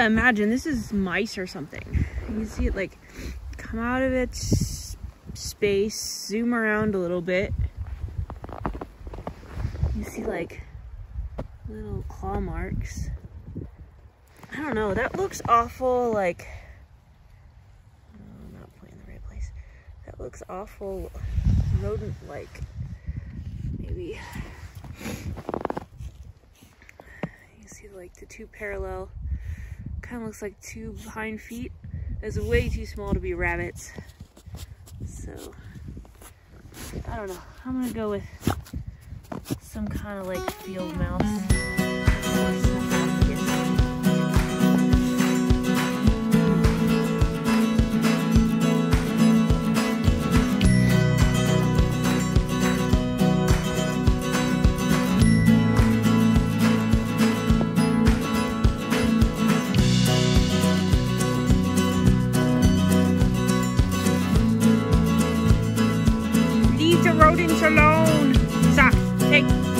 gotta imagine this is mice or something. You can see it like come out of its space, zoom around a little bit. You see like little claw marks. I don't know, that looks awful, like, I'm not pointing in the right place. That looks awful rodent-like. Maybe. You see like the two parallel, kind of looks like two hind feet. It's way too small to be rabbits. So, I don't know. I'm gonna go with some kind of like field mouse. Leave the rodents alone. Zach, hey.